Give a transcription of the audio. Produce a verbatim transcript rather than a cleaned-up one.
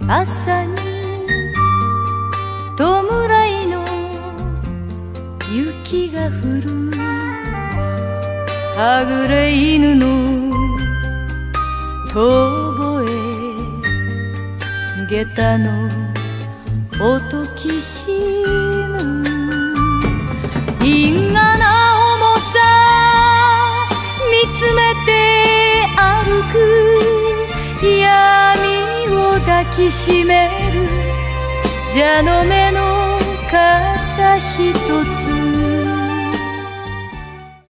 朝に弔いの雪が降るはぐれ犬の遠吠え下駄の音きしむ因果な重さ見つめて歩く闇を抱きしめる蛇の目の傘ひとつ